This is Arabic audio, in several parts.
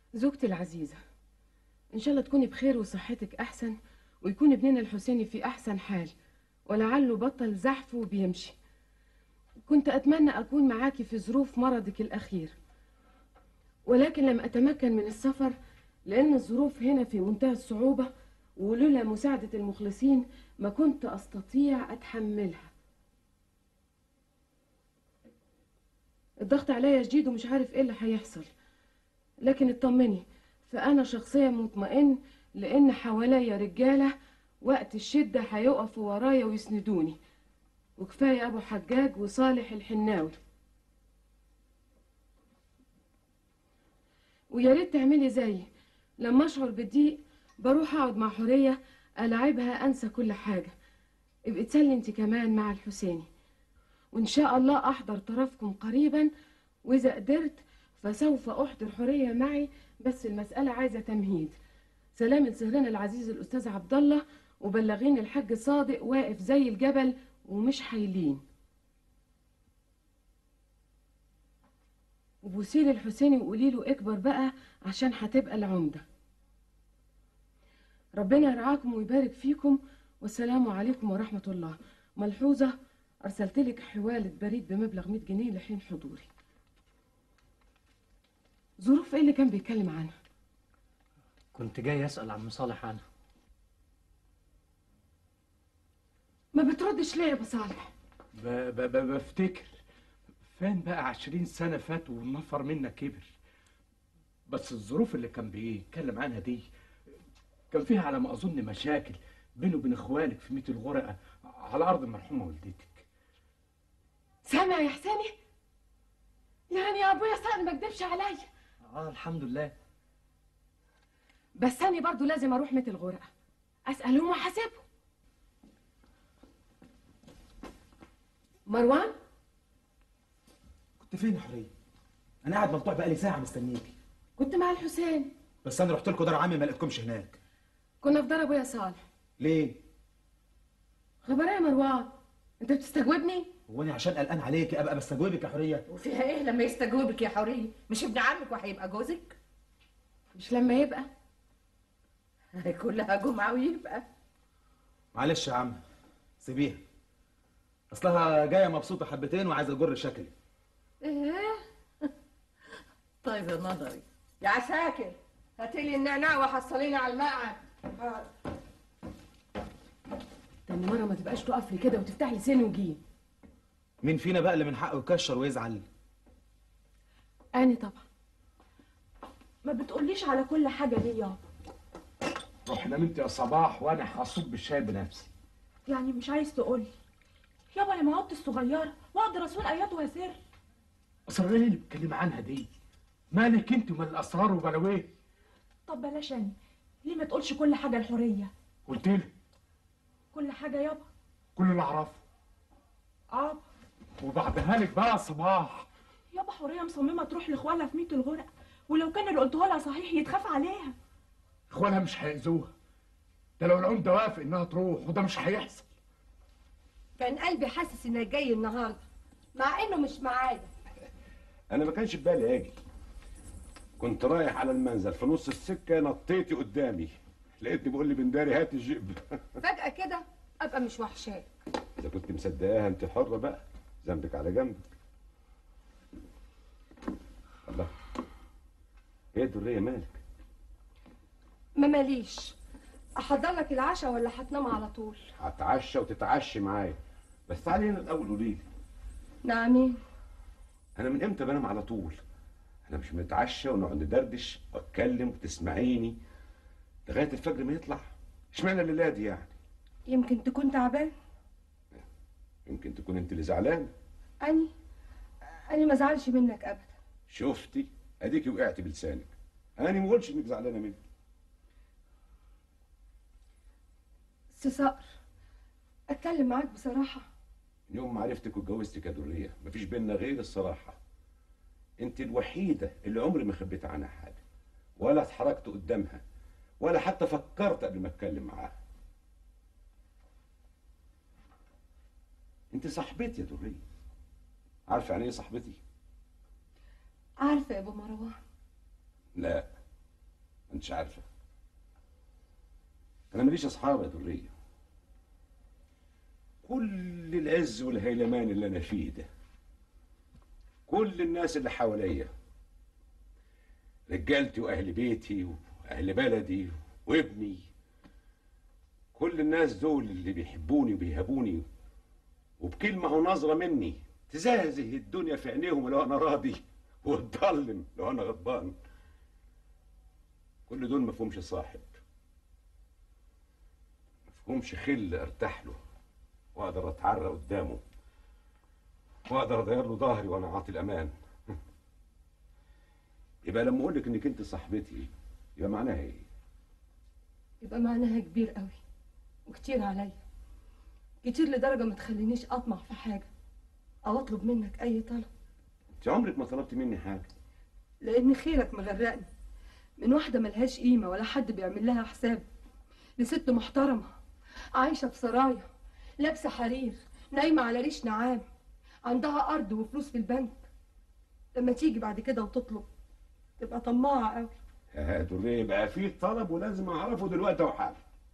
زوجتي العزيزة، إن شاء الله تكوني بخير وصحتك أحسن، ويكون ابننا الحسيني في أحسن حال، ولعله بطل زحف وبيمشي. كنت أتمنى أكون معاكي في ظروف مرضك الأخير، ولكن لم أتمكن من السفر لأن الظروف هنا في منتهى الصعوبة، ولولا مساعدة المخلصين ما كنت أستطيع أتحملها. الضغط عليا شديد ومش عارف إيه اللي هيحصل، لكن اطمني، فأنا شخصيا مطمئن لأن حواليا رجالة وقت الشدة هيقفوا ورايا ويسندوني، وكفاية أبو حجاج وصالح الحناوي. ويا ريت تعملي زيي، لما أشعر بالضيق بروح أقعد مع حورية ألاعبها أنسى كل حاجة. ابقي تسلي أنت كمان مع الحسيني، وإن شاء الله أحضر طرفكم قريبا، وإذا قدرت فسوف أحضر حورية معي، بس المسألة عايزة تمهيد. سلام لسهرنا العزيز الأستاذ عبد الله، وبلغين الحاج صادق واقف زي الجبل ومش حايلين. وبوسيل الحسيني وقولي له اكبر بقى عشان هتبقى العمدة. ربنا يرعاكم ويبارك فيكم، والسلام عليكم ورحمة الله. ملحوظة، أرسلت لك حوالة بريد بمبلغ 100 جنيه لحين حضوري. ظروف ايه اللي كان بيتكلم عنها؟ كنت جاي أسأل عم صالح عنها. ما بتردش ليه يا ابو صالح؟ بفتكر فين بقى 20 سنة فاتوا والنفر منا كبر. بس الظروف اللي كان بيتكلم عنها دي كان فيها على ما أظن مشاكل بينه وبين إخوالك في ميت الغرقة على أرض المرحومة والدتك. سامع يا حسيني؟ يعني يا ابويا صادق ما كدبش عليا. الحمد لله. بس أنا برضو لازم أروح ميت الغرقة أسألهم وأحاسبهم. مروان، كنت فين يا حورية؟ أنا قاعد مقطوع بقالي ساعة مستنيكي. كنت مع الحسين. بس أنا رحت لكم دار عمي ما لقيتكمش هناك. كنا في دار أبويا صالح. ليه؟ خبر إيه يا مروان؟ أنت بتستجوبني؟ هو أنا عشان قلقان عليكي أبقى بستجوبك يا حورية؟ وفيها إيه لما يستجوبك يا حورية؟ مش ابن عمك وهيبقى جوزك؟ مش لما يبقى؟ كلها جمعة ويبقى. معلش يا عم، سيبيها. أصلها جاية مبسوطة حبتين وعايزة تجر شكلي. إيه؟ طيب يا نظري يا عساكر، هاتيلي النعناع وحصليني على المقعد. تاني مرة ما تبقاش تقف لي كده وتفتح لي سن وجيم. مين فينا بقى اللي من حقه يكشر ويزعل؟ أنا طبعا. ما بتقوليش على كل حاجة ليه يابا؟ روح نام انت يا صباح وانا هصب الشاي بنفسي. يعني مش عايز تقولي؟ يابا انا ما عدت الصغيرة واقدر اسول ايات واسر. اسرار ايه اللي بتتكلم عنها دي؟ مالك انت ومال الاسرار وبلاويه؟ طب بلاش انا، ليه ما تقولش كل حاجة الحورية؟ قلت لي كل حاجة يابا. كل اللي اعرفه. وبعدها لك بقى يا صباح. يابا حورية مصممة تروح لاخوالها في ميت الغرق، ولو كان اللي قلته لها صحيح يتخاف عليها. اخوانها مش هيأذوها، ده لو العمده وافق انها تروح، وده مش هيحصل. كان قلبي حاسس انك جاي النهارده مع انه مش معايا. انا ما كانش في بالي اجي، كنت رايح على المنزل، في نص السكه نطيتي قدامي لقيتني بقول لي بنداري هات الجيب. فجأة كده ابقى مش وحشاك. اذا كنت مصدقاها انت حره بقى، ذنبك على جنبك. الله، ايه الدريه مالك؟ ما ماليش. احضر لك العشاء ولا هتنام على طول؟ هتعشى وتتعشي معايا، بس تعالي هنا الاول قولي لي. نعمين. انا من امتى بنام على طول؟ انا مش متعشى ونقعد ندردش واتكلم وتسمعيني لغايه الفجر ما يطلع؟ اشمعنى الليله دي يعني؟ يمكن تكون تعبان. يمكن تكون انت اللي زعلان. أنا ما زعلش منك ابدا. شفتي اديكي وقعتي بلسانك. انا ما بقولش انك زعلانه مني. سي صقر، اتكلم معاك بصراحه. يوم ما عرفتك واتجوزتك يا دريه مفيش بينا غير الصراحه. انت الوحيده اللي عمري ما خبيت عنها حاجه، ولا اتحركت قدامها، ولا حتى فكرت قبل ما اتكلم معاها. انت صاحبتي يا دريه. عارفه يعني ايه صاحبتي؟ عارفه يا ابو مروان. لا، انتش عارفه. انا ماليش اصحاب يا دريه. كل العز والهيلمان اللي انا فيه ده، كل الناس اللي حواليا، رجالتي واهل بيتي واهل بلدي وابني، كل الناس دول اللي بيحبوني وبيهابوني، وبكلمه ونظره مني تزهزه الدنيا في عينيهم لو انا راضي، وتضلم لو انا غضبان. كل دول مفهومش صاحب، مفهومش خل ارتاح له واقدر اتعرى قدامه، واقدر اغير له ظهري وانا عاطي الامان. يبقى لما اقول لك انك انت صاحبتي يبقى معناها ايه؟ يبقى معناها كبير قوي وكتير عليا، كتير لدرجه ما تخلينيش اطمع في حاجه او اطلب منك اي طلب. انت عمرك ما طلبت مني حاجه، لان خيرك مغرقني من واحده ملهاش قيمه ولا حد بيعمل لها حساب، لست محترمه عايشه في سرايا، لابسه حرير، نايمه على ريش نعام، عندها ارض وفلوس في البنك. لما تيجي بعد كده وتطلب تبقى طماعه قوي. يا دريه بقى في طلب ولازم اعرفه دلوقتي وحالا.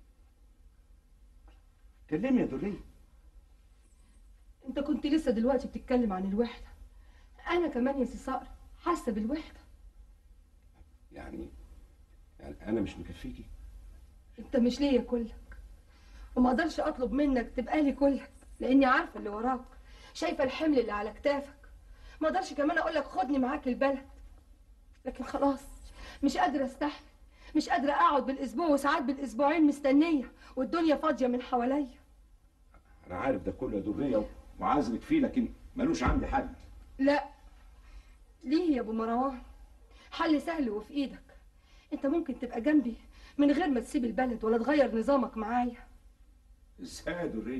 كلمني يا دريه. انت كنت لسه دلوقتي بتتكلم عن الوحده، انا كمان يا سي صقر حاسه بالوحده. يعني انا مش مكفيكي؟ انت مش ليا كلك، وما اقدرش اطلب منك تبقى لي كلك، لاني عارفه اللي وراك، شايفه الحمل اللي على كتافك. ما اقدرش كمان اقول لك خدني معاك البلد، لكن خلاص مش قادره استحمل، مش قادره اقعد بالاسبوع وساعات بالاسبوعين مستنيه والدنيا فاضيه من حواليا. انا عارف ده كله يا دريه وعازمك فيه، لكن ملوش عندي حل. لا ليه يا ابو مروان؟ حل سهل وفي ايدك. انت ممكن تبقى جنبي من غير ما تسيب البلد ولا تغير نظامك معايا. ازاي يا دريه؟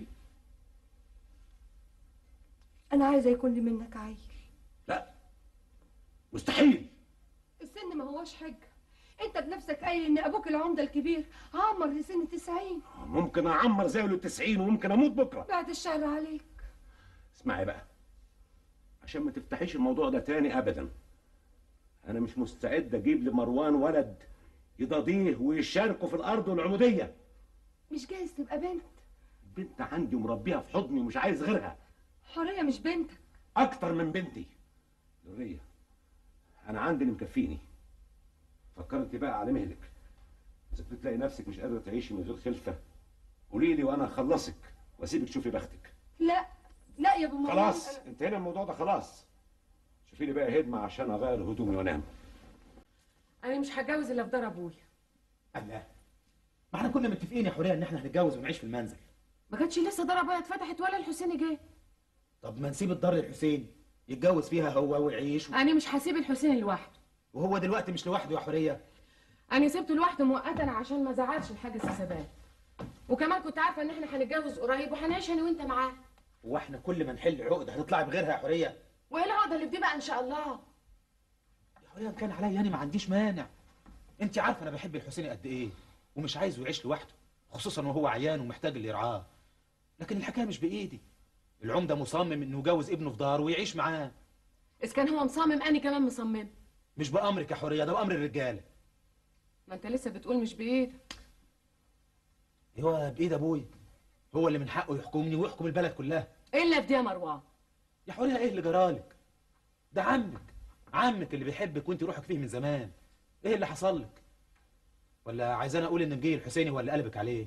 انا عايزه يكون لي منك عيل. لا مستحيل. السن ما هوش حجه، انت بنفسك قايل ان ابوك العمده الكبير عمر لسن 90. ممكن اعمر زي له 90 وممكن اموت بكره. بعد الشر عليك. اسمعي بقى، عشان ما تفتحيش الموضوع ده تاني ابدا، انا مش مستعد اجيب لمروان ولد يضاضيه ويشاركه في الارض والعموديه. مش جايز تبقى بنت؟ بنت عندي ومربيها في حضني ومش عايز غيرها. حوريه مش بنتك؟ اكتر من بنتي. دريه انا عندي اللي مكفيني. فكرت بقى على مهلك، اذا كنت تلاقي نفسك مش قادره تعيشي من غير خلفه قولي لي وانا اخلصك واسيبك تشوفي بختك. لا لا يا ابو مروان، خلاص انتهينا الموضوع ده خلاص. شوفي لي بقى هدمه عشان اغير هدومي وانام. انا مش هتجوز الا في دار ابويا. الله، ما احنا كنا متفقين يا حوريه ان احنا هنتجوز ونعيش في المنزل. ما كانتش لسه دار ابويا اتفتحت ولا الحسيني جه. طب ما نسيب الدار للحسين يتجوز فيها هو ويعيش انا مش هسيب الحسيني لوحده. وهو دلوقتي مش لوحده يا حوريه. انا سبته لوحده مؤقتا عشان ما زعلش الحاج سبات، وكمان كنت عارفه ان احنا هنتجوز قريب وهنعيش انا وانت معاه. واحنا كل ما نحل عقده هنطلعي بغيرها يا حوريه؟ وايه العقده اللي في دي بقى ان شاء الله؟ يا حوريه ان كان عليا انا ما عنديش مانع. انت عارفه انا بحب الحسين قد ايه، ومش عايزه يعيش لوحده، خصوصا وهو عيان ومحتاج اللي يرعاه. لكن الحكايه مش بايدي. العمده مصمم انه يجوز ابنه في داره ويعيش معاه. اذا كان هو مصمم انا كمان مصمم. مش بامرك يا حوريه، ده بامر الرجاله. ما انت لسه بتقول مش بايدك. هو بايد ابويا، هو اللي من حقه يحكمني ويحكم البلد كلها. الا في دي يا مروان. يا حوريه ايه اللي جرالك؟ ده عمك اللي بيحبك وانت روحك فيه من زمان. ايه اللي حصل لك؟ ولا عايزاني اقول ان مجي الحسيني ولا قلبك عليه؟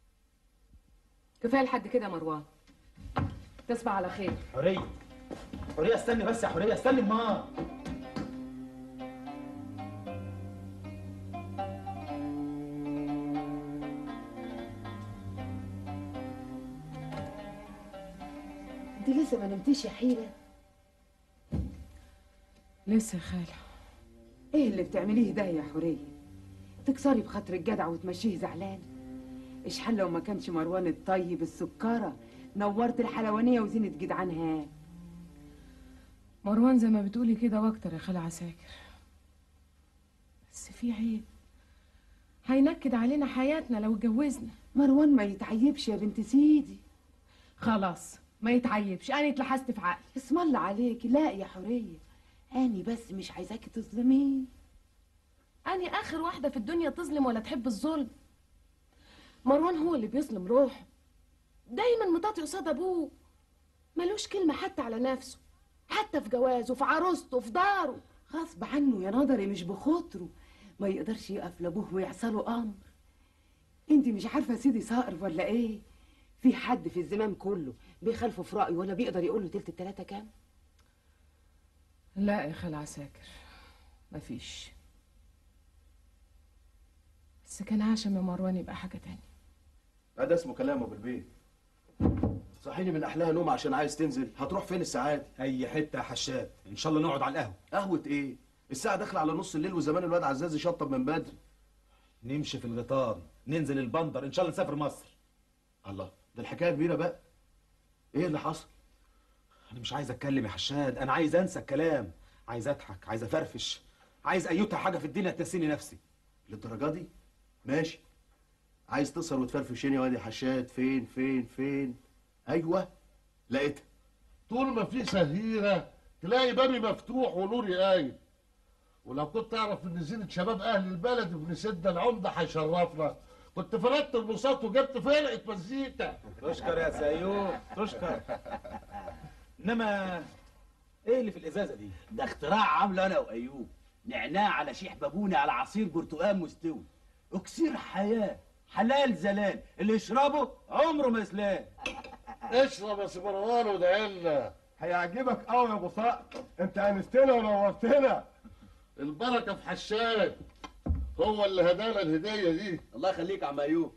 كفايه لحد كده يا مروان. تصبح على خير. حوريه استني بس يا حوريه، استني ما انت لسه ما نمتيش يا حيرة؟ لسه يا خاله. ايه اللي بتعمليه ده يا حورية؟ تكسري بخاطر الجدع وتمشيه زعلان؟ اشحال لو ما كانش مروان الطيب السكرة نورت الحلوانية وزينة جدعنها. مروان زي ما بتقولي كده واكتر يا خاله عساكر، بس في عيب هينكد علينا حياتنا لو اتجوزنا. مروان ما يتعيبش يا بنت سيدي. خلاص ما يتعيبش، انا اتلحست في عقلي. اسم الله عليكي. لا يا حورية، اني بس مش عايزاكي تظلميه. انا واني اخر واحده في الدنيا تظلم ولا تحب الظلم. مروان هو اللي بيظلم روحه، دايما مطاطي قصاد ابوه، ملوش كلمه حتى على نفسه، حتى في جوازه، في عروسته، في داره. غصب عنه يا نظري، مش بخاطره، ما يقدرش يقف لابوه ويحصله امر. انت مش عارفه سيدي صقر ولا ايه؟ في حد في الزمان كله بيخالفه في رايه ولا بيقدر يقول له تلت التلاته كام؟ لا يا خال عساكر، مفيش. بس كان عشم يا مروان يبقى حاجه تانية. ده اسمه كلام ابو البيت. صحيني من احلاها نوم عشان عايز تنزل. هتروح فين الساعات؟ اي حته يا حشاد، ان شاء الله نقعد على القهوه. قهوه ايه؟ الساعه داخله على نص الليل وزمان الواد عزاز يشطب من بدري. نمشي في الغيطان، ننزل البندر، ان شاء الله نسافر مصر. الله، ده الحكايه كبيره بقى. ايه اللي حصل؟ انا مش عايز اتكلم يا حشاد، انا عايز انسى الكلام، عايز اضحك، عايز افرفش، عايز ايوتها حاجه في الدنيا تنسيني نفسي. للدرجه دي؟ ماشي. عايز تسهر وتفرفشين يا واد يا حشاد. فين فين فين؟ ايوه لقيتها. طول ما في سهيرة تلاقي بابي مفتوح ونوري قايد. ولو كنت اعرف ان زينة شباب اهل البلد ابن سيدنا العمدة هيشرفنا كنت فردت البساط وجبت فرقة مزيكا. تشكر يا سيوف، تشكر. انما ايه اللي في الازازه دي؟ ده اختراع عامله انا وايوب، نعناع على شيح بابوني على عصير برتقال مستوي، اكسير حياه، حلال زلال، اللي يشربه عمره ما يسلان. اشرب يا سي مروان وادعي لنا. هيعجبك قوي يا ابو صقر، انت انستنا ونورتنا. البركه في حشاد، هو اللي هدانا الهديه دي. الله يخليك يا عم ايوب.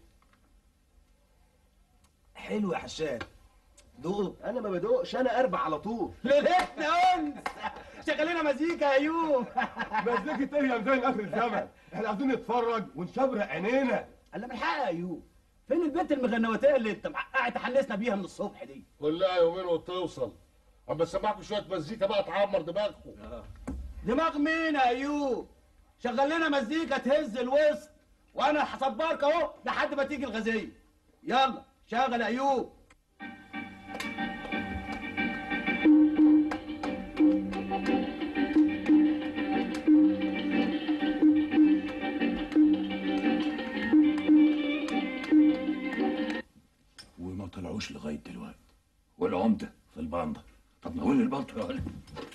حلو يا حشاد، دوق. انا ما بدوقش، انا اربع على طول. ليلتنا انس، شغل لنا مزيكا يا ايوب. مزيكة ايه يا مزين اخر الزمن؟ احنا عاوزين نتفرج ونشبرق عينينا. الا من الحق يا ايوب، فين البنت المغنوتيه اللي انت قاعد تحنسنا بيها من الصبح دي؟ كلها يومين وتوصل. اما اسمعكم شويه مزيكا بقى تعمر دماغكم. دماغ مين يا ايوب؟ شغل لنا مزيكا تهز الوسط، وانا هصبرك اهو لحد ما تيجي الغزيه. يلا شغل يا ايوب. وما طلعوش لغايه دلوقتي، والعمده في البندر. طب نقول البلطو يا ولد.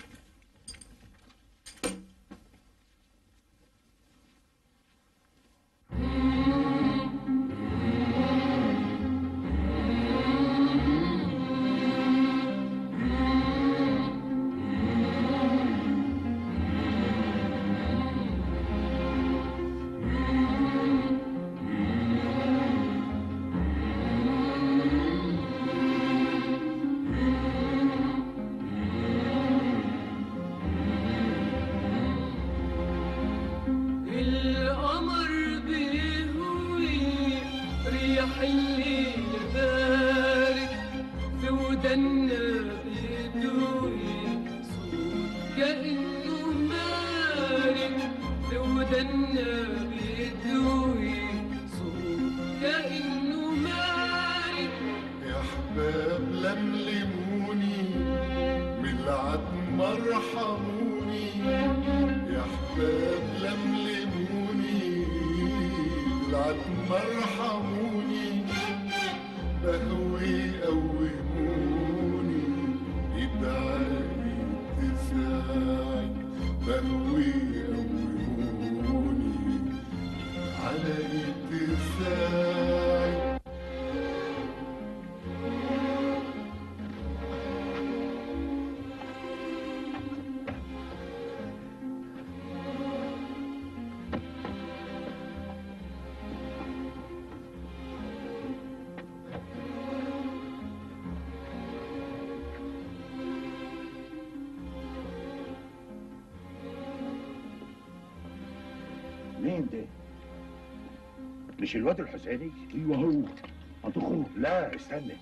مين ده؟ مش الواد الحسيني؟ ايوه هو. هتخرج؟ لا استنى.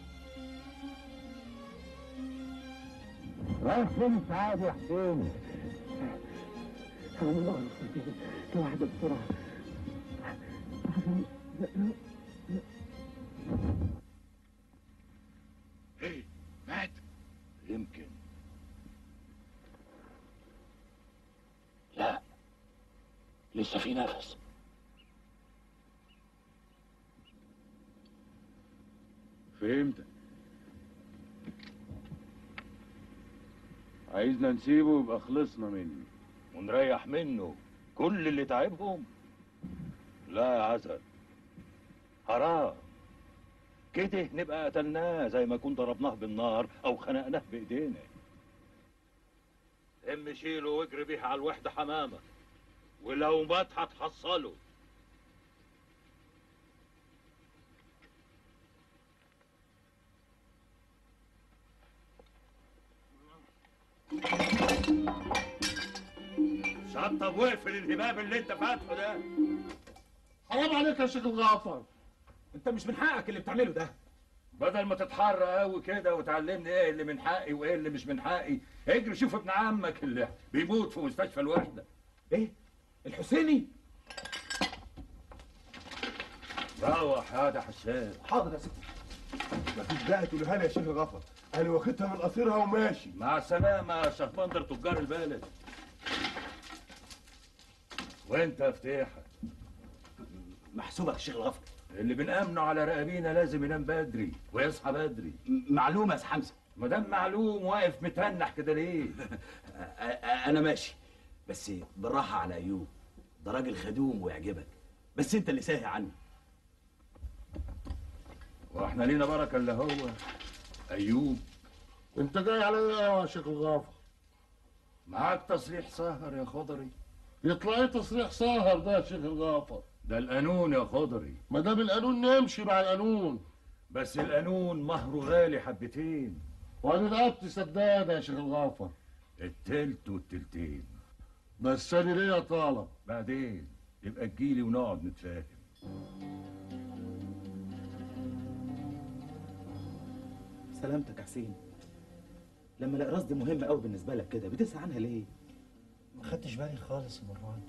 رايح فين سعاد يا حسين؟ الله واحدة بسرعة. ايه مات؟ يمكن. لا لسه في نفس. فهمتك. عايزنا نسيبه يبقى خلصنا منه ونريح منه كل اللي تعبهم. لا يا عسل، حرام كده نبقى قتلناه زي ما كنا ضربناه بالنار او خنقناه بايدينا. شيله واجري بيه على الوحده حمامه، ولو مات هتحصله. شطب واقفل الهباب اللي انت فاتحه ده. حرام عليك يا شيخ الغافر، انت مش من حقك اللي بتعمله ده. بدل ما تتحرى قوي كده وتعلمني ايه اللي من حقي وايه اللي مش من حقي، اجري شوف ابن عمك اللي بيموت في مستشفى الوحده. ايه؟ الحسيني؟ روح هذا حسان. حاضر يا ستي. مفيش داعي تقولها لي يا شيخ غفر، انا واخدها من قصيرها وماشي. مع السلامه يا شهبندر تجار البلد. وانت يا فتيحه؟ محسوبك يا شيخ الغفر. اللي بنأمنه على رقابينا لازم ينام بدري ويصحى بدري. معلومه يا حمزه. ما دام معلوم واقف متنح كده ليه؟ انا ماشي، بس بالراحه على ايوب، ده راجل خدوم ويعجبك، بس انت اللي ساهي عني. واحنا لينا بركه الا هو ايوب. انت جاي على ايه يا شيخ الغافر؟ معاك تصريح سهر يا خضري. يطلع ايه تصريح سهر ده يا شيخ الغافر؟ ده القانون يا خضري. ما دام القانون نمشي مع القانون. بس القانون مهره غالي حبتين. وانا رقبتي سداده يا شيخ الغافر. التلت والتلتين. بس انا ليا طالب. بعدين يبقى تجيلي ونقعد نتفاهم. سلامتك يا حسين. لما الاقراص دي مهمه قوي بالنسبه لك كده بتسأل عنها ليه؟ ما خدتش بالي خالص يا مروان.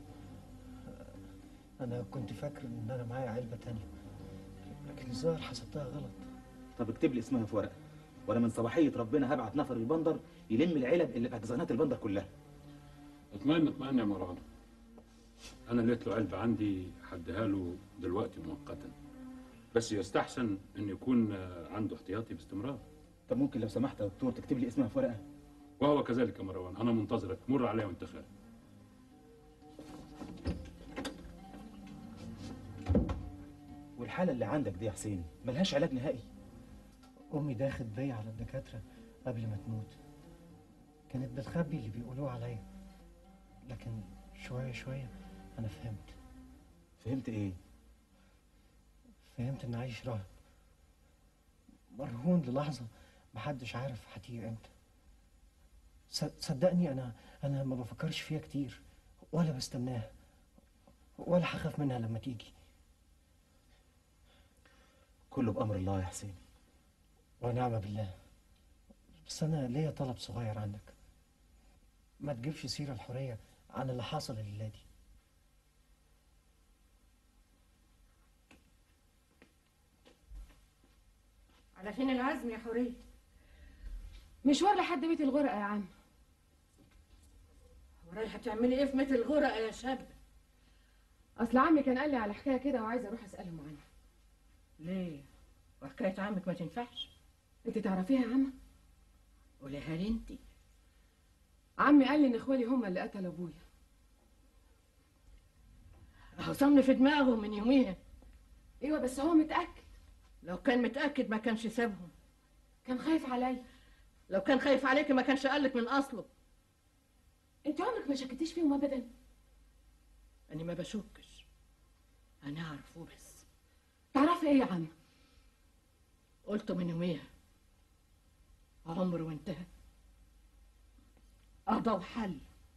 انا كنت فاكر ان انا معايا علبه تانية، لكن الظاهر حسبتها غلط. طب اكتب لي اسمها في ورقه، وانا من صباحيه ربنا هبعت نفر البندر يلم العلب اللي في اجزانات البندر كلها. اطمئن يا مروان. انا لقيت له علبه عندي هديها له دلوقتي مؤقتا، بس يستحسن ان يكون عنده احتياطي باستمرار. طب ممكن لو سمحت يا دكتور تكتب لي اسمها في ورقه؟ وهو كذلك يا مروان، انا منتظرك، مر عليا وانت خارج. والحاله اللي عندك دي يا حسين ملهاش علاج نهائي. امي داخت بيا على الدكاتره قبل ما تموت، كانت بتخبي اللي بيقولوه عليا، لكن شويه شويه انا فهمت. فهمت ايه؟ فهمت ان عايش راهب مرهون للحظه محدش عارف هتيجي امتى. صدقني انا ما بفكرش فيها كتير ولا بستناها ولا هخاف منها لما تيجي. كله بامر الله يا حسين. ونعم بالله. بس انا ليا طلب صغير عندك، ما تجيبش سيره الحوريه عن اللي حصل الليله دي. على فين العزم يا حوريه؟ مشوار لحد بيت الغرقه يا عم. ورايحه تعملي ايه في بيت الغرقه يا شاب؟ اصل عمي كان قال لي على حكايه كده وعايزه اروح اسالهم عنها. ليه؟ وحكايه عمك ما تنفعش؟ انت تعرفيها يا عم؟ قوليها لي انت. عمي قال لي ان اخوالي هم اللي قتلوا ابويا. اهو صمني في دماغه من يوميها. ايوه بس هو متاكد. لو كان متاكد ما كانش سابهم. كان خايف عليا. لو كان خايف عليكي ما كانش قالك من اصله. انت عمرك ما شكتيش فيهم ابدا. انا ما بشكش، انا اعرفه بس. تعرفي ايه يا عم؟ قلته من يوميها، عمره وانتهى، قضى وحل،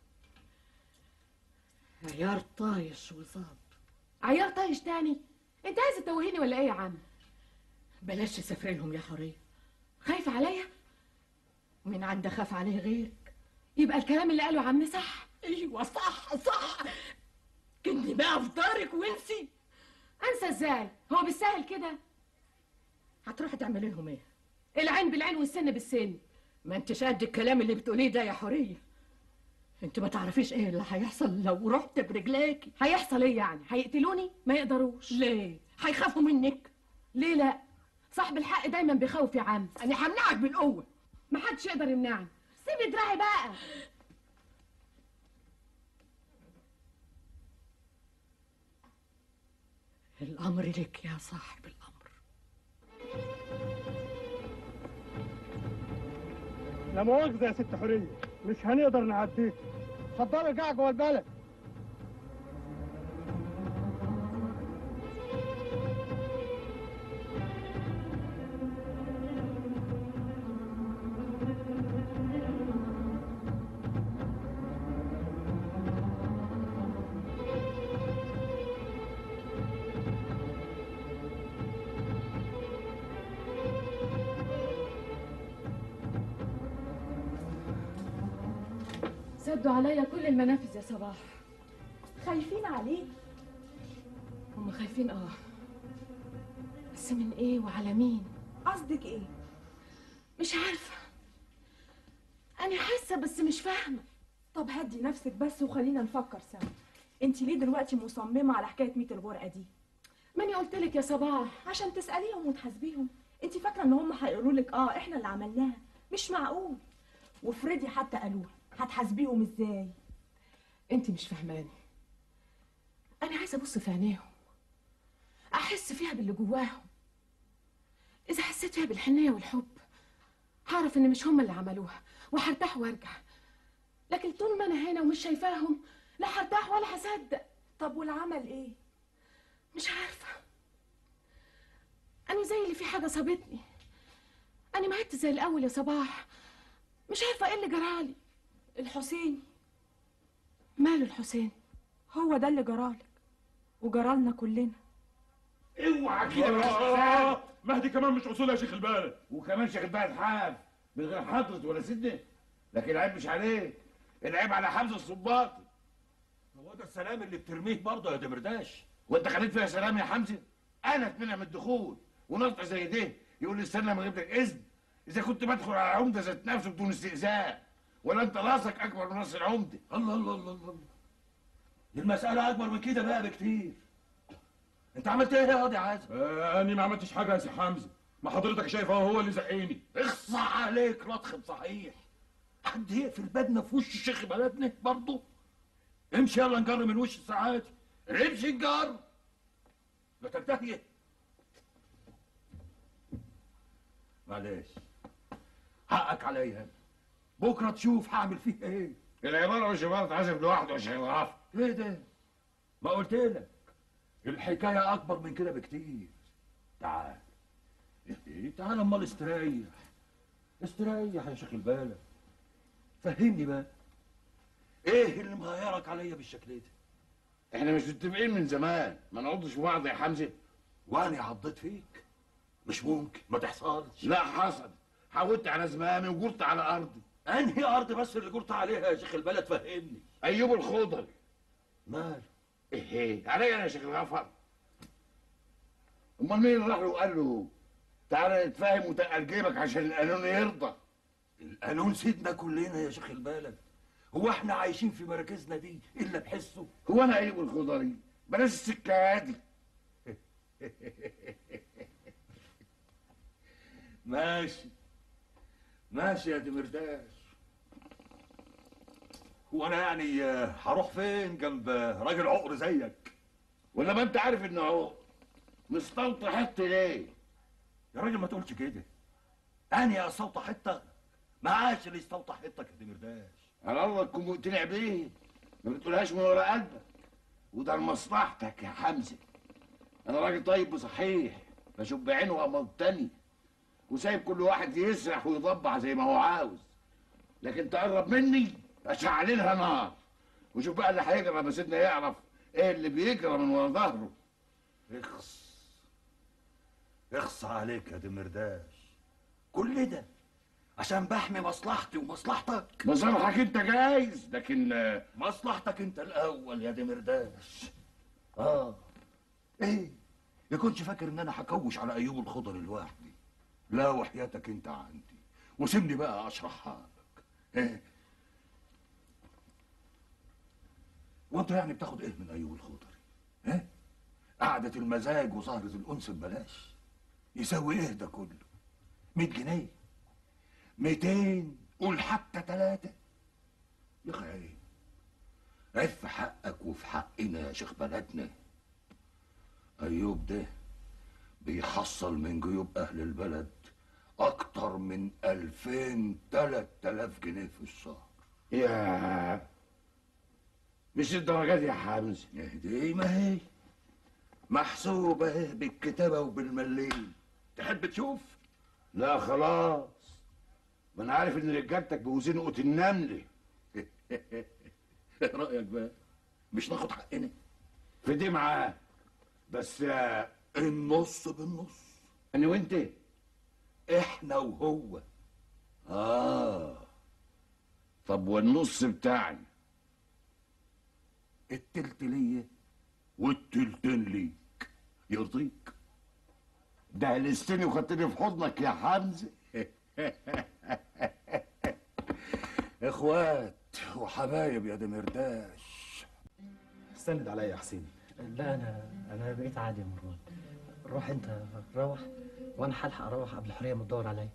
عيار طايش وصاب. عيار طايش تاني؟ انت عايزه تتوهيني ولا ايه يا عم؟ بلاش تسافري لهم يا حوريه. خايفه عليا؟ مين عنده خاف عليه غيرك؟ يبقى الكلام اللي قاله عمي صح. ايوه صح صح. كني بقى في دارك وانسي. انسى ازاي؟ هو بالسهل كده؟ هتروحي تعملي لهم ايه؟ العين بالعين والسن بالسن. ما انتش قد الكلام اللي بتقوليه ده يا حوريه. انت ما تعرفيش ايه اللي هيحصل لو رحت برجليكي. هيحصل ايه يعني؟ هيقتلوني؟ ما يقدروش. ليه؟ هيخافوا منك. ليه لا؟ صاحب الحق دايما بيخوف يا عم. انا همنعك بالقوه. محدش يقدر يمنعني. سيبي دراعي بقى. الامر لك يا صاحب الامر. لا مؤاخذة يا ست حورية، مش هنقدر نعديك. اتفضلوا ارجعوا جوه البلد. سدوا عليا كل المنافذ يا صباح. خايفين عليك. هم خايفين بس من ايه وعلى مين؟ قصدك ايه؟ مش عارفه. انا حاسه بس مش فاهمه. طب هدي نفسك بس وخلينا نفكر سوا. انت ليه دلوقتي مصممه على حكايه 100 الغرقه دي؟ ماني قلت لك يا صباح عشان تساليهم وتحاسبيهم. انت فاكره ان هم هيقولوا لك احنا اللي عملناها؟ مش معقول. وافرضي حتى قالوها، هتحاسبيهم ازاي؟ انت مش فاهماني. انا عايزه ابص في عينيهم، احس فيها باللي جواهم. اذا حسيت فيها بالحنيه والحب هعرف ان مش هم اللي عملوها وهرتاح وارجع. لكن طول ما انا هنا ومش شايفاهم لا هرتاح ولا هصدق. طب والعمل ايه؟ مش عارفه. انا زي اللي في حاجه صابتني. انا ما عدت زي الاول يا صباح. مش عارفه ايه اللي جرالي. الحسيني. ماله الحسين؟ هو ده اللي جرالك وجرالنا كلنا. اوعى كده. مهدي كمان مش اصول يا شيخ البلد. وكمان شيخ البلد حاف من غير حضرة ولا سدة. لكن العيب مش عليك، العيب على حمزه الصباطي. هو ده السلام اللي بترميه برضه يا دمرداش؟ وانت خليت فيها سلام يا حمزه؟ انا اتمنع من الدخول ونطع زي ده يقول لي استنى ما اجيب لك اذن. اذا كنت بدخل على عمده ذات نفسه بدون استئذان، ولا انت راسك اكبر من راس العمده؟ الله الله الله الله. دي المسألة أكبر من كده بقى بكتير. أنت عملت إيه يا قاضي عازم؟ أنا ما عملتش حاجة يا سي حمزة، ما حضرتك شايف هو اللي زقيني. اخصى عليك لطخ صحيح. حد يقفل بابنا في وش شيخ بلدنا برضه؟ امشي يلا نجر من وش الساعات. امشي نجر. لا تنتهي. معلش. حقك عليا. بكرة تشوف هعمل فيه إيه. العبارة مش عبارة عازف لوحده يا شيخ الغفر. ايه ده؟ ما قلت لك الحكاية أكبر من كده بكتير. تعال. إيه تعال أمال استريح. استريح يا شيخ البلد. فهمني بقى. إيه اللي مغيرك عليا بالشكل ده؟ إحنا مش متفقين من زمان، ما نقضش في بعض يا حمزة. وأنا عضيت فيك؟ مش ممكن، ما تحصلش. لا حصل. حاولت على زمامي وجرت على أرضي. أنهي أرض بس اللي جرت عليها يا شيخ البلد؟ فهمني. أيوب الخضري. ماله؟ إيه عليا أنا يا شيخ الغفر. أمال مين اللي راح له وقال له تعالى نتفاهم وتقل جيبك عشان القانون يرضى؟ القانون سيدنا كلنا يا شيخ البلد. هو احنا عايشين في مراكزنا دي الا بحسه؟ هو انا ايوب الخضري؟ بلاش السكه دي. ماشي ماشي يا دمرداش. هو انا يعني هروح فين جنب راجل عقر زيك؟ ولا ما انت عارف انه عقر؟ مستوطى حته ليه؟ يا راجل ما تقولش كده. انا استوطى حته؟ ما عادش اللي يستوطى حتك يا دمرداش. على الله تكون مقتنع بيه، ما بتقولهاش من ورا قلبك. وده لمصلحتك يا حمزه. انا راجل طيب وصحيح، بشوف بعينه وامر تاني، وسايب كل واحد يسرح ويضبع زي ما هو عاوز. لكن تقرب مني اشعل لها نار، وشوف بقى اللي هيجرى لما سيدنا يعرف ايه اللي بيجرى من ورا ظهره. اخص عليك يا دمرداش. كل ده عشان بحمي مصلحتي ومصلحتك. مصالحك انت جايز، لكن مصلحتك انت الاول يا دمرداش. ايه يكونش فاكر ان انا هكوش على ايوب الخضر لوحدي؟ لا وحياتك انت عندي، وسيبني بقى اشرحها لك. ايه وانت يعني بتاخد ايه من ايوب الخضري؟ ها؟ قعدة المزاج وسهرة الانس ببلاش. يساوي ايه ده كله؟ 100 جنيه 200، قول حتى 3. يا اخي عيب، عيب في حقك وفي حقنا يا شيخ بلدنا. ايوب ده بيحصل من جيوب اهل البلد اكتر من 2000 3000 جنيه في الشهر. يا مش الدرجات دي يا حمزه. دي ما هي محسوبة اهي بالكتابة وبالمليم. تحب تشوف؟ لا خلاص، ما انا عارف ان رجالتك بوزين قوت النمل. ايه رأيك بقى؟ مش ناخد حقنا؟ في دي معاه بس النص بالنص. انا وانت؟ احنا وهو. طب والنص بتاعنا؟ التلت ليا والتلتين ليك. يرضيك؟ ده لستني وخدتني في حضنك يا حمزه. اخوات وحبايب يا دمرداش. استند عليا يا حسين. لا انا بقيت عادي يا مروان. روح انت روح، وانا هلحق اروح قبل حوريه ما تدور عليا.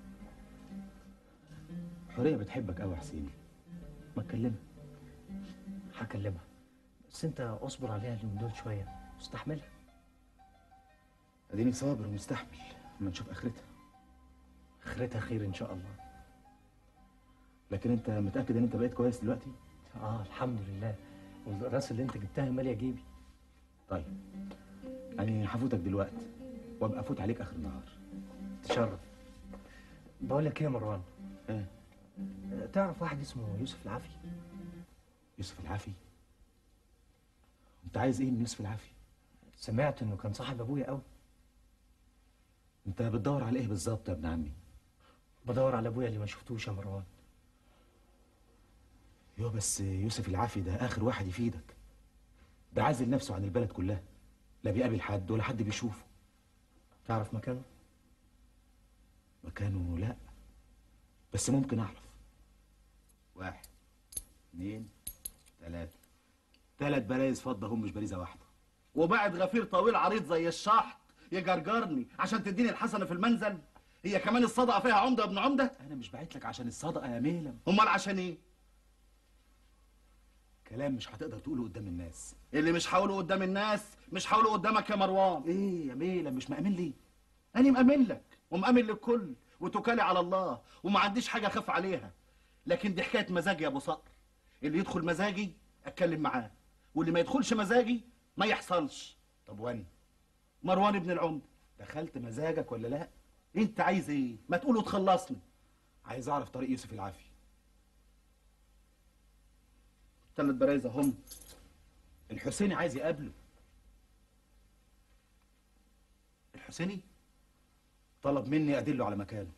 حوريه بتحبك قوي يا حسين، ما تكلمها. هكلمها، بس انت اصبر عليها اليومين دول شويه، استحملها. اديني صابر ومستحمل اما نشوف اخرتها. اخرتها خير ان شاء الله. لكن انت متاكد ان انت بقيت كويس دلوقتي؟ الحمد لله، والراس اللي انت جبتها ماليه جيبي. طيب يعني هفوتك دلوقتي وابقى افوت عليك اخر النهار. تشرف. بقول لك ايه يا مروان؟ ايه؟ تعرف واحد اسمه يوسف العافي؟ يوسف العافي؟ انت عايز ايه من يوسف العافي؟ سمعت انه كان صاحب ابويا قوي. انت بتدور على ايه بالظبط يا ابن عمي؟ بدور على ابويا اللي ما شفتوش يا مروان. بس يوسف العافي ده اخر واحد يفيدك. ده عازل نفسه عن البلد كلها، لا بيقابل حد ولا حد بيشوفه. تعرف مكانه؟ مكانه لا، بس ممكن اعرف. 1 2 3 3 برايز فضه هم، مش باريزه واحده. وبعد غفير طويل عريض زي الشحط يجرجرني عشان تديني الحسنه في المنزل. هي كمان الصدقه فيها عمده ابن عمده؟ انا مش باعت لك عشان الصدقه يا ميلم. امال عشان ايه؟ كلام مش هتقدر تقوله قدام الناس. اللي مش هقوله قدام الناس مش هقوله قدامك يا مروان. ايه يا ميلم مش مأمن لي؟ انا مأمن لك ومأمن للكل، وتكالي على الله، وما عنديش حاجه اخاف عليها. لكن دي حكايه مزاج يا ابو صقر. اللي يدخل مزاجي اتكلم معاه، واللي ما يدخلش مزاجي ما يحصلش. طب واني؟ مروان ابن العمده. دخلت مزاجك ولا لا؟ انت عايز ايه؟ ما تقول وتخلصني. عايز اعرف طريق يوسف العافي. 3 برايز هم. الحسيني عايز يقابله. الحسيني طلب مني ادله على مكانه.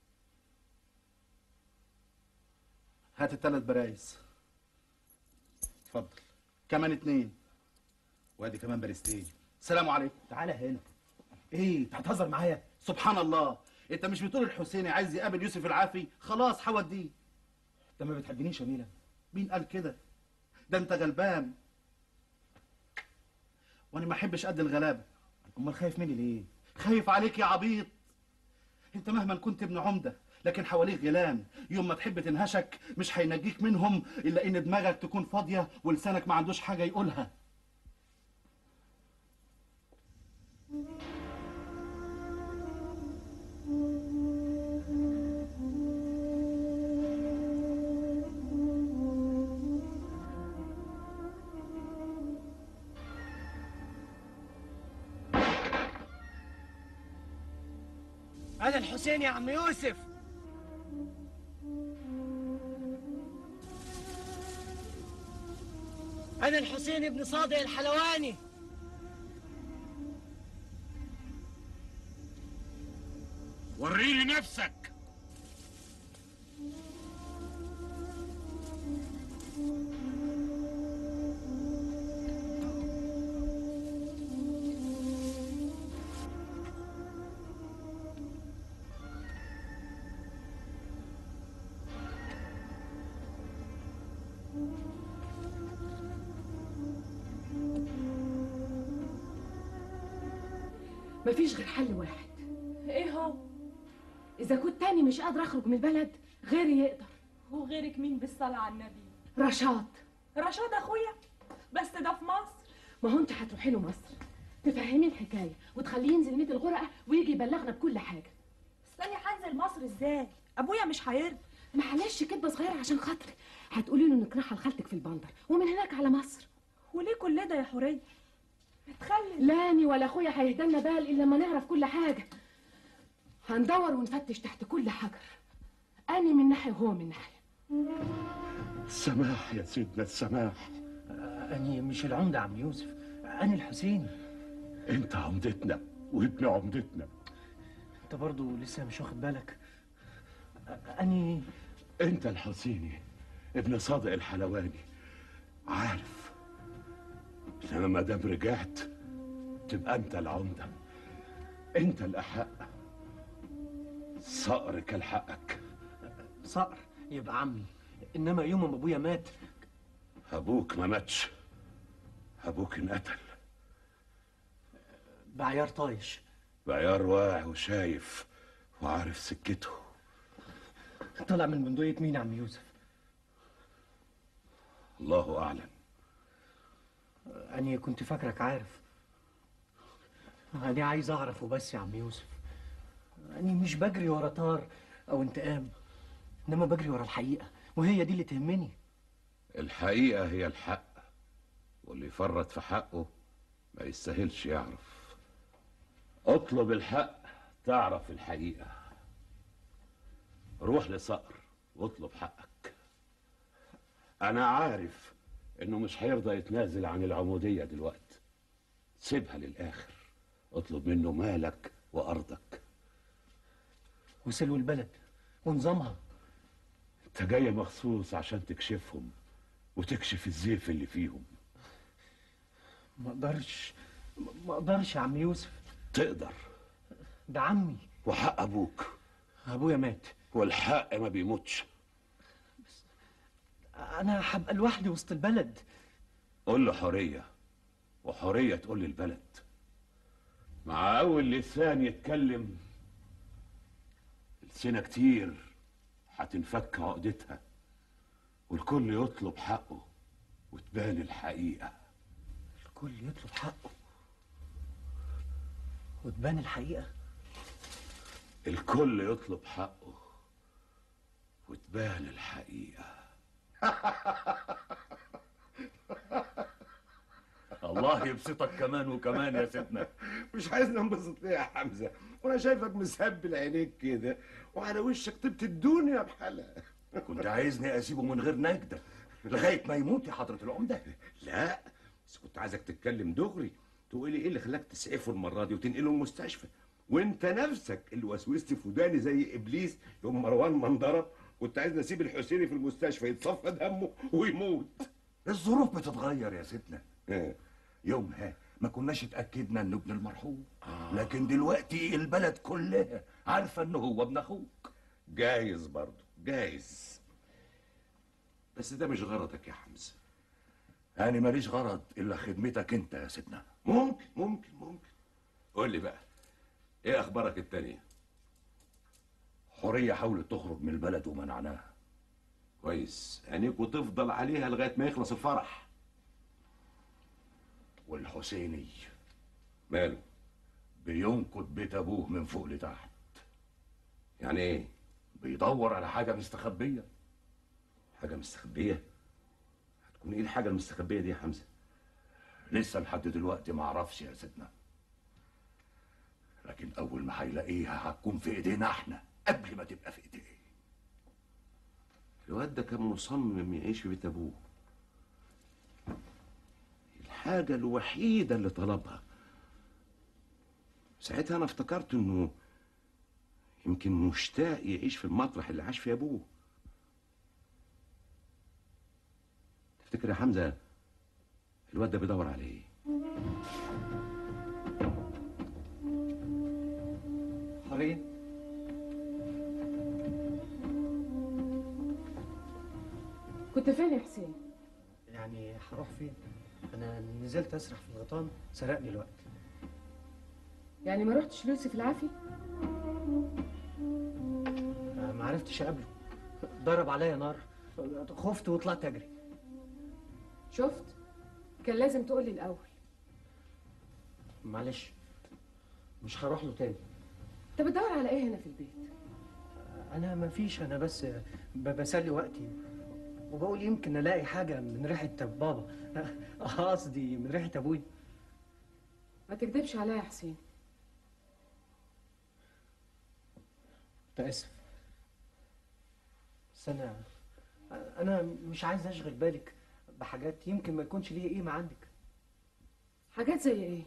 هات ال3 برايز. اتفضل. كمان 2. وادي كمان باريستين. سلام عليكم. تعالى هنا. ايه انت هتهزر معايا؟ سبحان الله، انت مش بتقول الحسيني عايز يقابل يوسف العافي؟ خلاص هوديه. انت ما بتحبنيش يا ميلا. مين قال كده؟ ده انت غلبان، وانا ما احبش قد الغلابه. امال خايف مني ليه؟ خايف عليك يا عبيط. انت مهما كنت ابن عمده لكن حواليك غلام، يوم ما تحب تنهشك مش هينجيك منهم الا ان دماغك تكون فاضيه ولسانك ما عندوش حاجه يقولها. أنا الحسين يا عم يوسف. أنا الحسين ابن صادق الحلواني. وريني نفسك. مفيش غير حل واحد. ايه هو؟ اذا كنت تاني مش قادره اخرج من البلد غيري يقدر. هو غيرك مين بالصلاة على النبي؟ رشاد. رشاد اخويا؟ بس ده في مصر. ما هو انت هتروحي له مصر تفهمي الحكايه وتخليه ينزل ميت الغرقه ويجي يبلغنا بكل حاجه. استني، هنزل مصر ازاي؟ ابويا مش هيرضى. معلش كدبه صغيره عشان خاطري. هتقولي له انك رايحه لخالتك في البندر ومن هناك على مصر. وليه كل ده يا حوريه؟ اتخلي. لا اني ولا اخويا هيهدلنا بال الا لما نعرف كل حاجه. هندور ونفتش تحت كل حجر، اني من ناحيه وهو من ناحيه. السماح يا سيدنا السماح. أني مش العمدة عم يوسف، أنا الحسيني. انت عمدتنا وابن عمدتنا. أنت برضو لسه مش واخد بالك. أني انت الحسيني ابن صادق الحلواني، عارف. انما ما دام رجعت تبقى انت العمدة، انت الأحق. صقر كان حقك. صقر يبقى عمي، إنما يوم ما أبويا مات. أبوك ما ماتش، أبوك انقتل. بعيار طايش. بعيار واعي وشايف وعارف سكته. طلع من بندقية مين يا عم يوسف؟ الله أعلم. أني كنت فاكرك عارف. أنا عايز أعرف وبس يا عم يوسف. أني مش بجري ورا طار أو انتقام، إنما بجري ورا الحقيقة، وهي دي اللي تهمني. الحقيقة هي الحق، واللي يفرط في حقه ما يستاهلش يعرف. اطلب الحق تعرف الحقيقة. روح لصقر واطلب حقك. أنا عارف إنه مش هيرضى يتنازل عن العمودية دلوقتي. سيبها للآخر، اطلب منه مالك وأرضك وسلو البلد ونظامها. انت جاي مخصوص عشان تكشفهم وتكشف الزيف اللي فيهم. ما اقدرش يا عم يوسف. تقدر، ده عمي وحق ابوك. ابويا مات والحق ما بيموتش. انا هبقى لوحدي وسط البلد. قول له حورية، وحورية تقول للبلد. مع اول لسان يتكلم لسنة كتير هتنفك عقدتها، والكل يطلب حقه وتبان الحقيقة. الكل يطلب حقه وتبان الحقيقة. الكل يطلب حقه وتبان الحقيقة. الله يبسطك كمان وكمان يا سيدنا. مش عايزنا ننبسط ليه يا حمزه؟ وانا شايفك مسهبل عينيك كده وعلى وشك طبت الدنيا بحالها. كنت عايزني اسيبه من غير نجده لغايه ما يموت يا حضره العمده؟ لا، بس كنت عايزك تتكلم دغري، تقول لي ايه اللي خلاك تسعفه المره دي وتنقله المستشفى، وانت نفسك اللي وسوست في وداني زي ابليس يوم مروان ما انضرب. كنت عايز نسيب الحسيني في المستشفى يتصفى دمه ويموت. الظروف بتتغير يا سيدنا. يومها ما كناش اتاكدنا انه ابن المرحوم، لكن دلوقتي البلد كلها عارفه انه هو ابن اخوك. جايز برضه، جايز، بس ده مش غرضك يا حمزه. أنا ماليش غرض إلا خدمتك أنت يا سيدنا. ممكن قول لي بقى، إيه أخبارك التانية؟ حورية حاولت تخرج من البلد ومنعناها. كويس، عينيك وتفضل عليها لغاية ما يخلص الفرح. والحسيني ماله؟ بينكد بيت أبوه من فوق لتحت. يعني إيه؟ بيدور على حاجة مستخبية. حاجة مستخبية؟ هتكون إيه الحاجة المستخبية دي يا حمزة؟ لسه لحد دلوقتي ما اعرفش يا سيدنا، لكن أول ما هيلاقيها هتكون في إيدينا إحنا قبل ما تبقى في إيديه. الواد ده كان مصمم يعيش في بيت أبوه. الحاجة الوحيدة اللي طلبها. ساعتها أنا افتكرت إنه يمكن مشتاق يعيش في المطرح اللي عاش فيه أبوه. تفتكر يا حمزة الواد ده بيدور على إيه؟ حورية، كنت فين يا حسين؟ يعني هروح فين؟ أنا نزلت أسرح في الغيطان، سرقني الوقت. يعني ما رحتش ليوسف العافي؟ ما عرفتش اقابله، ضرب عليا نار، خفت وطلعت اجري. شفت؟ كان لازم تقول لي الاول. معلش مش هروح له تاني. انت بتدور على ايه هنا في البيت؟ انا ما فيش، انا بس بسلي وقتي وبقول يمكن الاقي حاجه من ريحه بابا، قصدي من ريحه ابوي. ما تكدبش عليا يا حسين. متاسف، بس انا مش عايز اشغل بالك بحاجات يمكن ما يكونش ليها قيمه عندك. حاجات زي ايه؟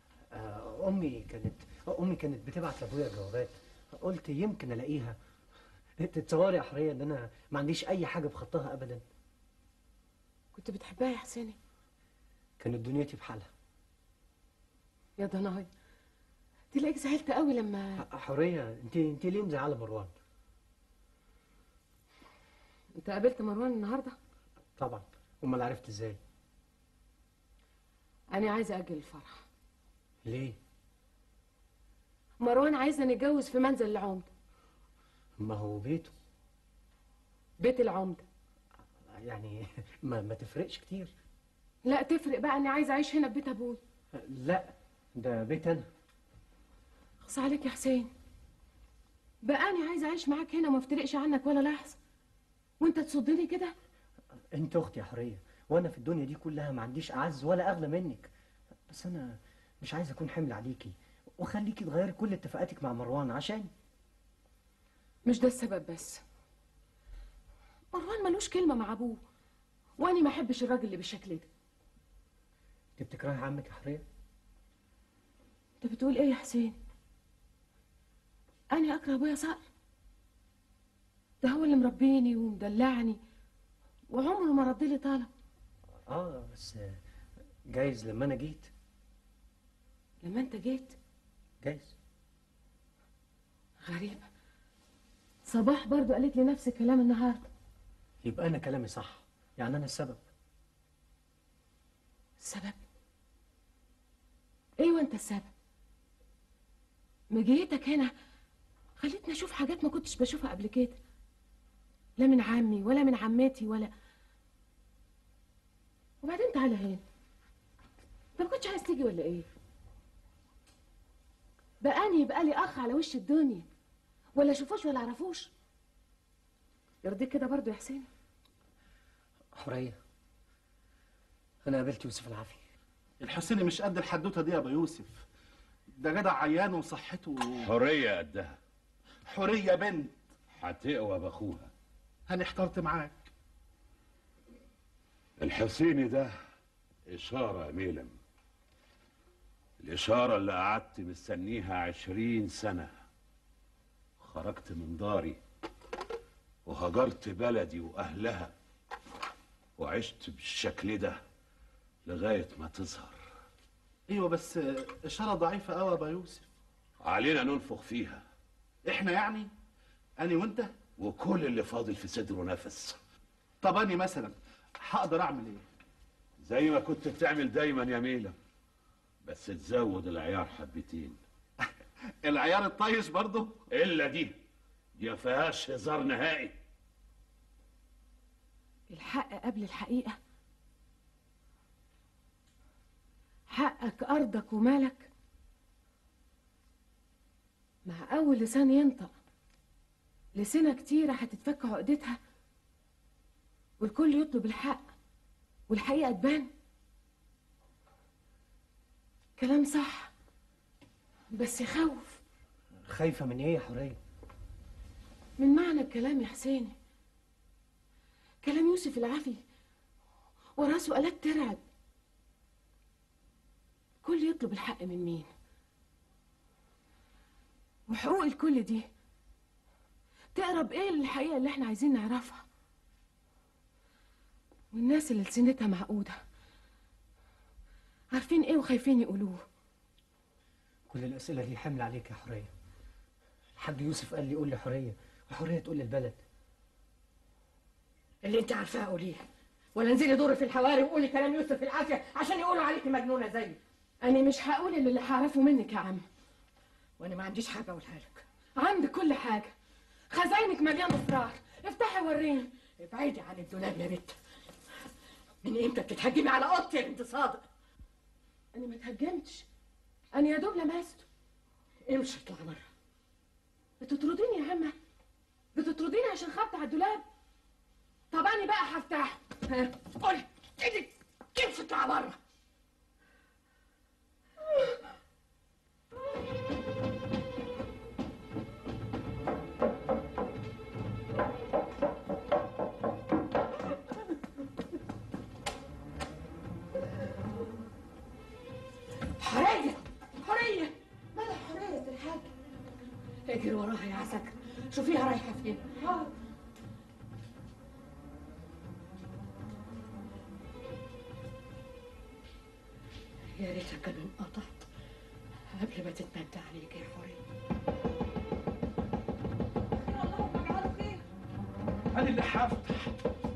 امي كانت بتبعت لابويا جوابات، قلت يمكن الاقيها. تتصوري يا حوريه ان انا ما عنديش اي حاجه بخطها ابدا. كنت بتحبها يا حسيني؟ كانت دنيتي بحالها. يا ضناي، تلاقيك زعلت قوي لما حوريه، انت ليه مزعله مروان؟ انت قابلت مروان النهارده؟ طبعا، امال عرفت ازاي؟ انا عايزه اجل الفرح. ليه؟ مروان عايزنا نتجوز في منزل العمده. ما هو بيته. بيت العمده يعني ما تفرقش كتير. لا تفرق بقى، اني عايزه اعيش هنا في بيت ابوي. لا، ده بيت انا. خص عليك يا حسين، بقى انا عايزه اعيش معاك هنا وما افترقش عنك ولا لحظه، وانت تصدني كده؟ انت اختي يا حوريه، وانا في الدنيا دي كلها ما عنديش اعز ولا اغلى منك، بس انا مش عايز اكون حمل عليكي وخليكي تغيري كل اتفاقاتك مع مروان عشان. مش ده السبب بس. مروان ملوش كلمه مع ابوه، واني ما احبش الراجل اللي بالشكل ده. انت بتكرهي عمك يا حوريه؟ انت بتقول ايه يا حسين؟ انا اكره ابويا صقر؟ ده هو اللي مربيني ومدلعني وعمره ما رد لي طلب. بس جايز لما انا جيت. لما انت جيت؟ جايز. غريبه، صباح برضو قالت لي نفس الكلام النهارده. يبقى انا كلامي صح، يعني انا السبب. السبب؟ ايوه انت السبب. مجيتك هنا خلتني اشوف حاجات ما كنتش بشوفها قبل كده، لا من عمي ولا من عمتي ولا. وبعدين تعالى هنا، انت ما كنتش عايز تيجي ولا ايه؟ بقاني يبقى لي اخ على وش الدنيا، ولا اشوفوش ولا اعرفوش؟ يرضيك كده برضو يا حسين؟ حوريه، انا قابلت يوسف العافي. الحسيني مش قد الحدوته دي يا ابو يوسف، ده جدع عيان وصحته. حوريه قدها. حوريه بنت هتقوى باخوها. انا احترت معاك. الحسيني ده إشارة يا ميلم، الإشارة اللي قعدت مستنيها 20 سنة. خرجت من داري وهجرت بلدي وأهلها وعشت بالشكل ده لغاية ما تظهر. ايوه بس إشارة ضعيفة قوي يا ابو يوسف. علينا ننفخ فيها. احنا يعني؟ أني وأنت؟ وكل اللي فاضل في صدره نفس. طب أني مثلا هقدر أعمل إيه؟ زي ما كنت بتعمل دايما يا ميلة، بس تزود العيار حبتين. العيار الطيش برضه؟ إلا دي ما فيهاش هزار نهائي. الحق قبل الحقيقة. حقك أرضك ومالك. مع أول لسان ينطق لسنة كتيرة هتتفك عقدتها، والكل يطلب الحق والحقيقة تبان. كلام صح بس يخوف. خايفة من ايه يا حورية؟ من معنى الكلام يا حسيني. كلام يوسف العافي وراه سؤالات ترعب. كل يطلب الحق من مين؟ وحقوق الكل دي تقرب ايه للحقيقة اللي احنا عايزين نعرفها؟ والناس اللي لسنتها معقودة عارفين ايه وخايفين يقولوه. كل الأسئلة دي حمل عليك يا حورية. الحاج يوسف قال لي قول لي حورية، وحورية تقول لي البلد. اللي انت عارفاه قوليه، ولا انزلي دوري في الحواري وقولي كلام يوسف العافية عشان يقولوا عليكي مجنونة زيي. أنا مش هقول اللي هعرفه منك يا عم. وانا ما عنديش حاجه اقولها لك. عندك كل حاجه، خزاينك مليان اسرار، افتحي وريني. ابعدي عن الدولاب يا بت. من امتى بتتهجمي على اوضتي يا بنت صادق؟ انا ما اتهجمتش، انا يا دوب لمسته. امشي اطلع بره. بتطرديني يا عمه؟ بتطرديني عشان خبط على الدولاب؟ طب انا بقى هفتحه. ها قلت لك امشي اطلع بره. حرية حرية مالها حرية الحاج؟ اجري وراها يا عسكر، شوفيها رايحة فين. حاضر. يا ريتها كان انقطعت قبل ما تتمد عليك يا حرية. اللهم اجعله خير. انا اللي هفتح.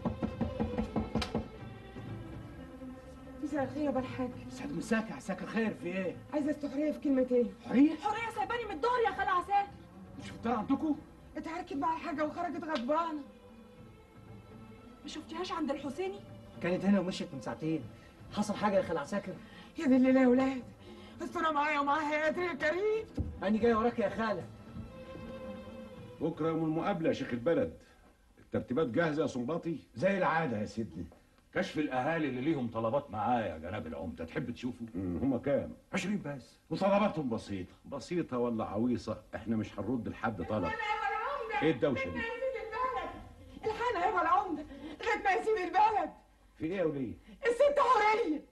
مساء الخير يا بالحاج. سعد مساك يا عساكر، خير في ايه؟ عايزه ست حريه في كلمتين. حريه؟ حريه سايباني من الظهر يا خالة عساك. مش في الدار عندكم؟ اتعاركت مع الحاجه وخرجت غضبانه. ما شفتيهاش عند الحسيني؟ كانت هنا ومشيت من ساعتين. حصل حاجه يا خال عساكر؟ يا دي الليله يا ولاد، استنى معايا ومعاها يا قادر يا كريم. أنا جاي وراك يا خالة. بكره يوم المقابله يا شيخ البلد. الترتيبات جاهزه يا صنباطي؟ زي العاده يا سيدنا. كشف الاهالي اللي ليهم طلبات معايا يا جناب العمده، تحب تشوفه؟ هم كام؟ 20 بس، وطلباتهم بسيطه. بسيطه ولا عويصه؟ احنا مش هنرد لحد طلب. ايه الدوشه دي؟ الحقنا يابا العمده لغايه ما يسيب البلد. في ايه يا وليه؟ الست حوريه.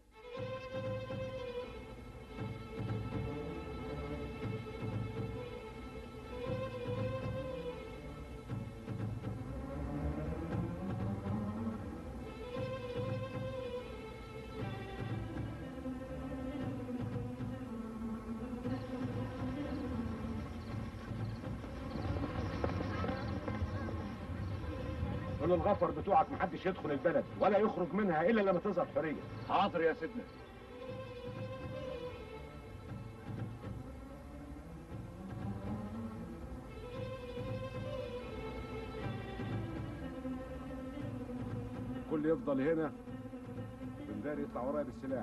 قول الغفر بتوعك محدش يدخل البلد ولا يخرج منها الا لما تظهر حريه. حاضر يا سيدنا. الكل يفضل هنا من غير يطلع ورايا بالسلاح.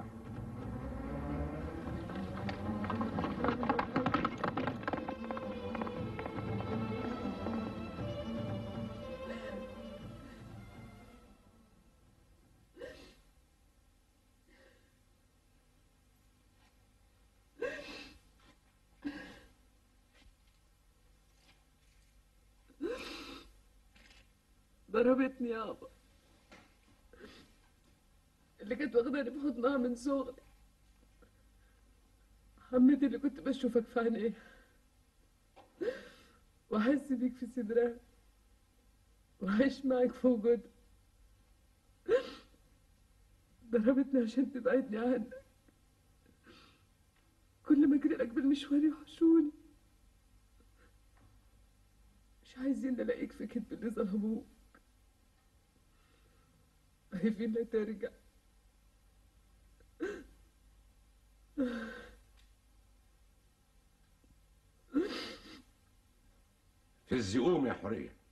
ضربتني يابا، اللي كانت واخداني في حضنها من صغري. عمتي اللي كنت بشوفك في عينيها واحس بيك في صدرها وعيش معاك في وجودها. ضربتني عشان تبعدني عنك. كل ما اجري لك بالمشوار يوحشوني، مش عايزين نلاقيك في كتب اللي ظلموك، خايفين لا ترجع. في الزقوم يا حريه.